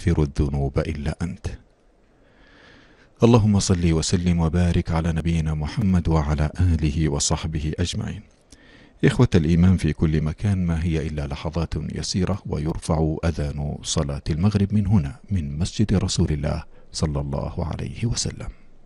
يغفر الذنوب إلا أنت. اللهم صل وسلم وبارك على نبينا محمد وعلى آله وصحبه أجمعين. إخوة الإيمان في كل مكان، ما هي إلا لحظات يسيرة ويرفع أذان صلاة المغرب من هنا، من مسجد رسول الله صلى الله عليه وسلم.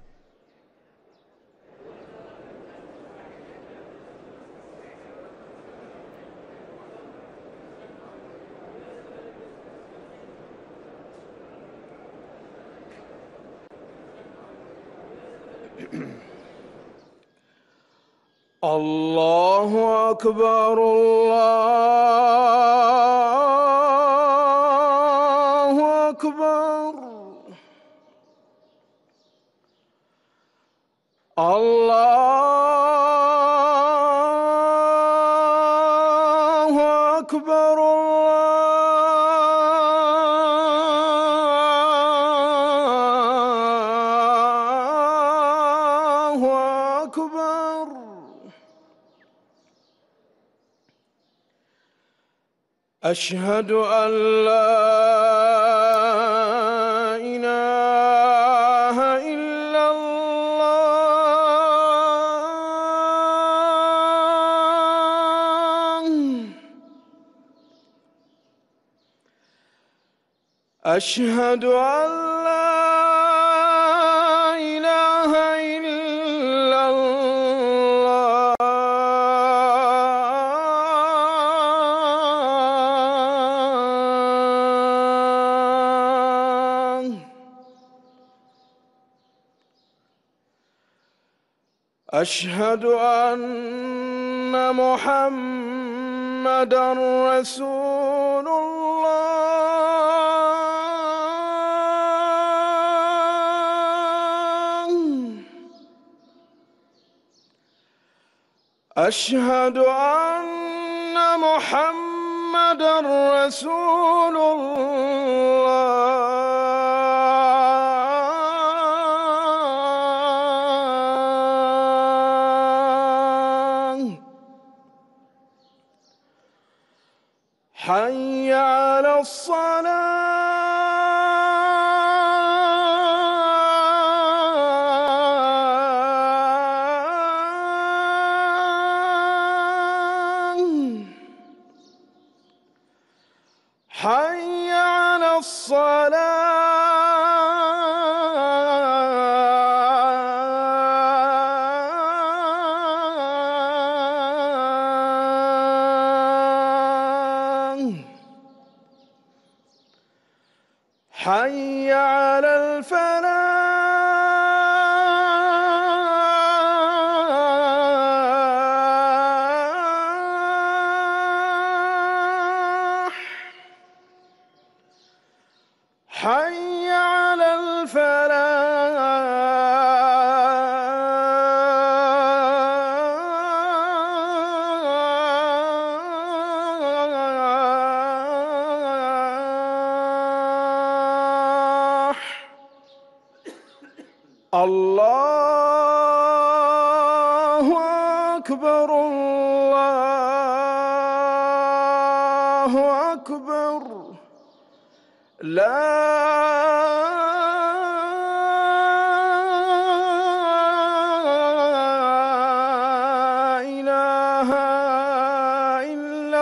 الله أكبر الله أكبر الله أكبر الله أكبر. أشهد أن لا إله إلا الله. أشهد أن لا إله إلا الله. أشهد أن محمدًا رسول الله. أشهد أن محمدًا رسول الله. حي على الصلاة. حي على الصلاة. حي على الفلاح. حي على الفلاح. الله أكبر الله أكبر. لا إله إلا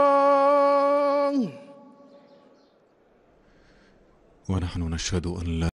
الله. ونحن نشهد أن لا